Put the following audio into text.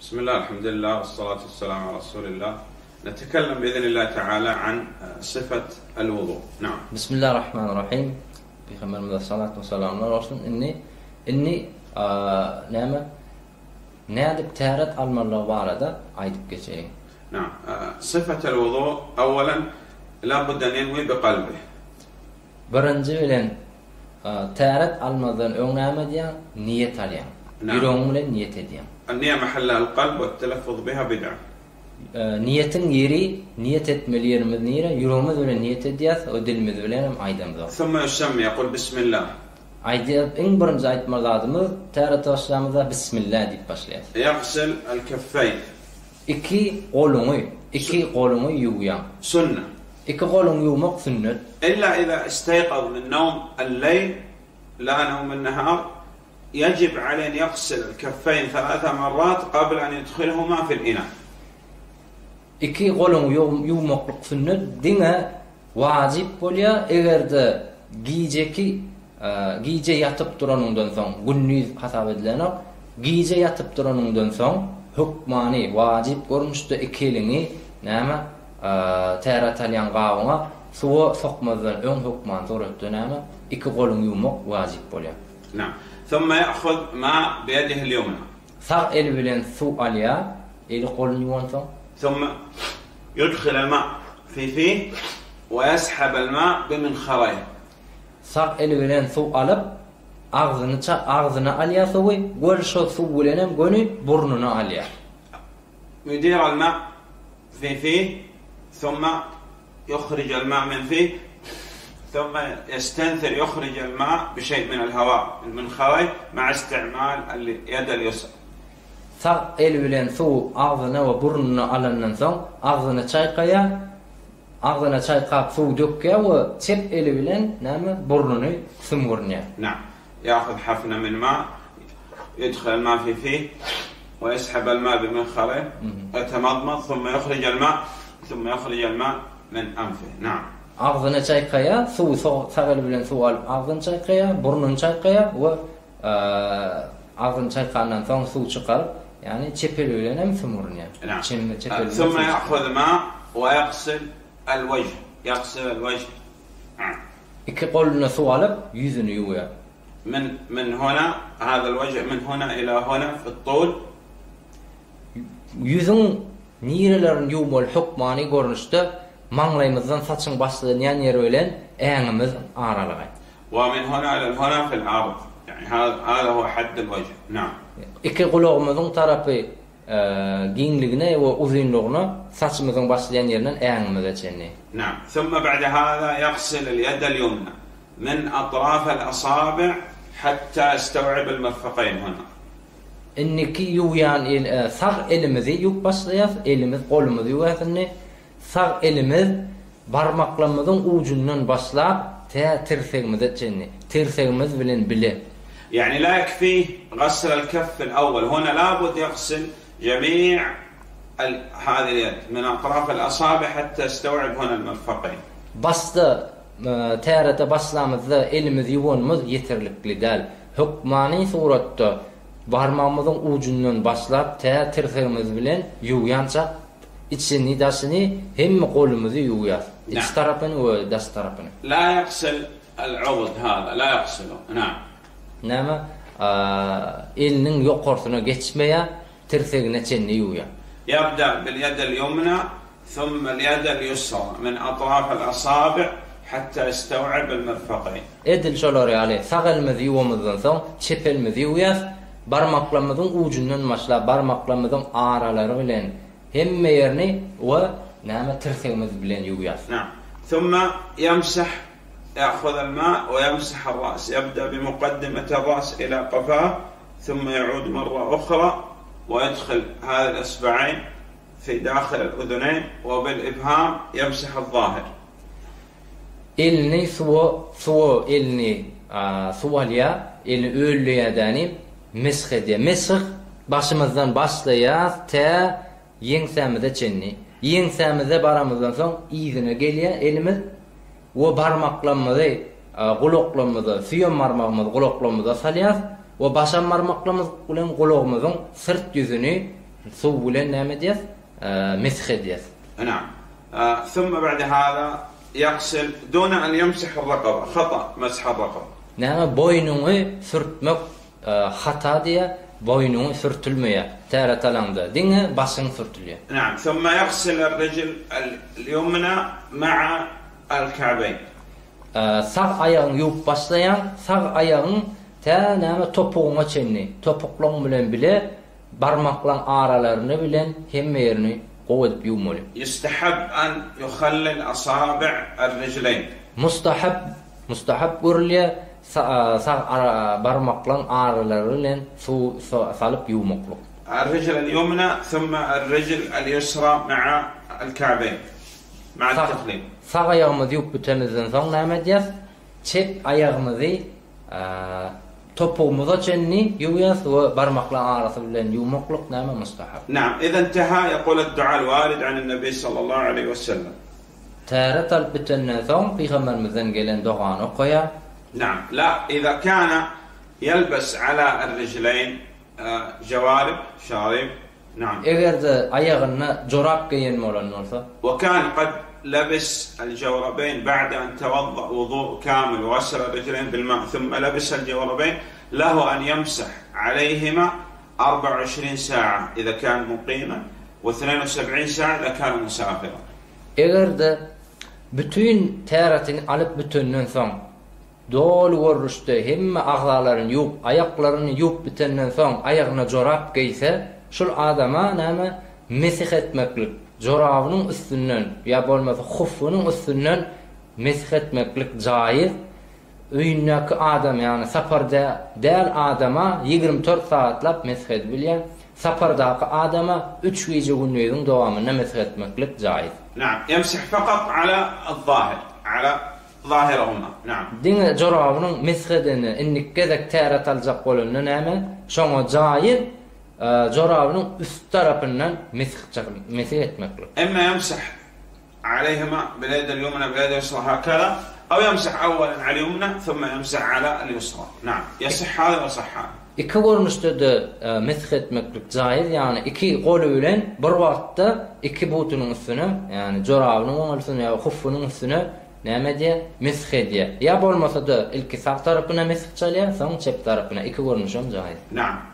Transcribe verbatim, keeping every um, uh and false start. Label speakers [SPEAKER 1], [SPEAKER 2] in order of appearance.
[SPEAKER 1] بسم الله، الحمد لله، والصلاة والسلام على رسول الله. نتكلم بإذن الله تعالى عن صفة الوضوء. نعم.
[SPEAKER 2] بسم الله الرحمن الرحيم. بخمر الصلاة والسلام على رسول إني إني آه نعم نادب تارت المرة واردة عيدك كشيء.
[SPEAKER 1] نعم. آه صفة الوضوء أولا لابد أن ينوي بقلبه.
[SPEAKER 2] برنجلين آه تارت المرة أونام ديا نية عليها.
[SPEAKER 1] نعم.
[SPEAKER 2] يروم لين نية ديا.
[SPEAKER 1] النية محلها القلب والتلفظ بها بدعة.
[SPEAKER 2] آه نية يري نية مليون مدنيرة يروم ذول نية دياث ودل مذولين عيدم ذو.
[SPEAKER 1] ثم يسمي يقول بسم الله.
[SPEAKER 2] عيدم إن برنج عيد مرض تارت السلام ذا بسم الله دي باشليات.
[SPEAKER 1] يغسل الكفين.
[SPEAKER 2] إكي قولومي إكي قولومي يويا.
[SPEAKER 1] سنة.
[SPEAKER 2] إكي قولومي يومق سنة.
[SPEAKER 1] إلا إذا استيقظ من نوم الليل لا نوم النهار يجب عليه أن يغسل الكفين ثلاث مرات قبل أن يدخلهما في الإناء.
[SPEAKER 2] إكي قولومي يوم يومق سنة دينا واجب بوليا إغرد جيجيكي giyce yatıp duranından soň günnüz hasap edilenek giyce yatıp duranından soň hukmany wajib görmüşde ikilini näme tärat alyan gawyna suwa sokmadan öň hukman soratdy näme iki goluny yumak wajib bolýar.
[SPEAKER 1] نعم. ثم يأخذ ماء بيده اليمنى.
[SPEAKER 2] Sağ el bilen su alya el goluny yuwan soň
[SPEAKER 1] ثم يدخل الماء في فيه ويسحب الماء بمنخريه.
[SPEAKER 2] Sağ el bilen su alıp ağzını ça ağzına alya suwy gol şo su bilenem gönü burnuna alya.
[SPEAKER 1] يدير الماء في فيه ثم يخرج الماء من فيه ثم يستنثر يخرج الماء بشيء من الهواء من خرج مع استعمال اليد اليسرى.
[SPEAKER 2] Sağ el bilen su ağzına ve burnuna alandan soň ağzını çaýkaya ağzına çaýkap su dökýär we çep eli bilen näme burnuny sümgürnýär.
[SPEAKER 1] نعم. يأخذ حفنة من ماء يدخل الماء في فيه ويسحب الماء بمنخره يتمضمض ثم يخرج الماء ثم يخرج الماء من أنفه. نعم.
[SPEAKER 2] Ağzına çaýkaya su sağ el bilen su alyp ağzını çaýkaya burnuny çaýkaya we ağzını çaýkandan soň su çykaryp yani çep eli bilen hem sümgürnýär.
[SPEAKER 1] نعم.
[SPEAKER 2] ثم
[SPEAKER 1] يأخذ ماء ويغسل الوجه يغسل الوجه.
[SPEAKER 2] İki koluna su alıp yüzünü yuwar.
[SPEAKER 1] من من هنا هذا الوجه من هنا إلى هنا في الطول.
[SPEAKER 2] Yüzün nirelerin yuwmal hukmany görnüşde maňlaýymyzdan saçyň başlayan ýer bilen eňimiz aralygy.
[SPEAKER 1] ومن هنا إلى هنا في العرض يعني هذا هذا هو حد الوجه. نعم.
[SPEAKER 2] İki gulagymyzyň tarapy giňligine we uzunlygyna saçymyzyň başlayan ýerinden eňimize çenni.
[SPEAKER 1] نعم. ثم بعد هذا يغسل اليد اليمنى من أطراف الأصابع حتى يستوعب المرفقين هنا.
[SPEAKER 2] Inniki yuwyan el sağ elimizi yup başlaýar, elimiz golumuzy yuwatny. Sağ elimiz barmaklarymyzyň ucundan başlap tä tirsegimize çenni. Tirsegimiz bilen bile.
[SPEAKER 1] يعني لا يكفيه غسل الكف الأول، هنا لابد يغسل جميع هذه اليد من أطراف الأصابع حتى يستوعب هنا المرفقين.
[SPEAKER 2] Basta tärete başlamyzda elimiz yuwanmyz yeterlikli däl. Hukmany suratda barmağımyzyň ucundan başlap tä tirsegimiz bilen yuwyança içini daşyny hemme golumuzy yuwýar. İç tarapyny we daş tarapyny.
[SPEAKER 1] لا يغسل العضد هذا لا يغسله. نعم.
[SPEAKER 2] Näme eliniň ýokarsyna geçmeýär, tirsegine çenni yuwýar.
[SPEAKER 1] يبدأ باليد اليمنى ثم اليد اليسرى من أطراف الأصابع حتى يستوعب المرفقين.
[SPEAKER 2] Edil şolary ýaly sağ elimizi yuwamyzdan soň çep elimizi yuwýar, barmaklarymyzyň ucundan başlap barmaklarymyzyň aralary bilen hemme ýerini we näme tirsegimiz bilen yuwýar.
[SPEAKER 1] نعم. ثم يمسح يأخذ الماء ويمسح الرأس، يبدأ بمقدمة الرأس إلى قفاه ثم يعود مرة أخرى ويدخل هذه الإصبعين في داخل الأذنين وبالإبهام يمسح الظاهر.
[SPEAKER 2] Elini suwa suwa elini suwalya elini öllüýärdány mesh edýär. Mesh başymyzdan başlaýar tä ýeňsämize çenni. Ýeňsämize baramyzdan soň ýygyna gelýär elimiz we barmaklarymyzy gulaklarymyzy süýen barmagymyzy gulaklarymyza salýar we başan barmaklarymyz bilen gulagymyzyň sırt ýüzüni Suulen näme diyes? Mesxe diyes.
[SPEAKER 1] نعم. آه ثم بعد هذا يغسل دون أن يمسح الرقبة. خطأ مسح الرقبة.
[SPEAKER 2] Näme boynunu sürtmek hata diye boynunu sürtülmeye teratalandı. Dine basın sürtülüyor.
[SPEAKER 1] نعم. ثم يغسل الرجل اليمنى مع الكعبين.
[SPEAKER 2] Sağ ayağını yuvup başlayan sağ ayağın ta näme topuğuna çenni. Topuklon bilen bile barmaklan aralarını bilen hemme yerini qowyp yuvmaly.
[SPEAKER 1] يستحب أن يخلل أصابع الرجلين.
[SPEAKER 2] Mustahab mustahab görülýär sağ barmaklan araları bilen su salyp yuvmaklyk.
[SPEAKER 1] الرجل اليمنى ثم الرجل اليسرى مع الكعبين مع التقليم.
[SPEAKER 2] Sağ ayağımızı yuvup bitemizden soň näme edýäs? Çep ayağımızı topuğumuza çenni yuvýas we barmaklar arasy bilen yuvmaklyk näme mustahab.
[SPEAKER 1] نعم. إذا انتهى يقول الدعاء الوارد عن النبي صلى الله عليه وسلم.
[SPEAKER 2] Täret alyp bitenden soň Peygamberimizden gelen dogany okuýar.
[SPEAKER 1] نعم. لا إذا كان يلبس على الرجلين جوارب شارب. نعم.
[SPEAKER 2] Egerde ayağına jorap giyinme bolan bolsa
[SPEAKER 1] وكان قد لبس الجوربين بعد أن توضأ وضوء كامل وغسل الرجلين بالماء ثم لبس الجوربين له أن يمسح عليهما أربع وعشرين ساعة إذا كان مقيما واثنين وسبعين ساعة إذا كان مسافرا.
[SPEAKER 2] Egerde bütün täretini alyp bütünden soň dol görüşde hemme agzalaryny yuvup ayaklaryny yuvup bitenden soň ayagyna jorap giyse şol adama näme mesih etmeklik jorabynyň üstünden ya bolmasa hufunyň üstünden mesih etmeklik jaýyz. Öýündäki adam ýani saparda däl adama ýygrimi dört saatlap mesih edilýär. Sapardaky adama üç gece günlüğüň dowamyna mesih etmeklik jaýyz.
[SPEAKER 1] نعم. يمسح فقط على الظاهر على ظاهرهما. نعم.
[SPEAKER 2] Diňe jorabynyň mesih edeni innikkezek täret aljak bolanyna näme? Şoňa jaýyz jorabynyň üst tarapyndan mesih mesih etmeklik.
[SPEAKER 1] إما يمسح عليهما باليد اليمنى باليد اليسرى هكذا أو يمسح أولا على اليمنى ثم يمسح على اليسرى. نعم. يصح هذا ويصح هذا.
[SPEAKER 2] İki görnüşde de mesih etmeklik jaýyz, ýani iki gol bilen bir wagtda iki butunyň üstüne, ýani jorabynyň oň üstüne ýa hufunyň üstüne näme diýär? Mesih edýär. Ya bolmasa da ilki sağ tarapyna mesih çalýar, soň çep tarapyna iki görnüşem jaýyz.
[SPEAKER 1] نعم.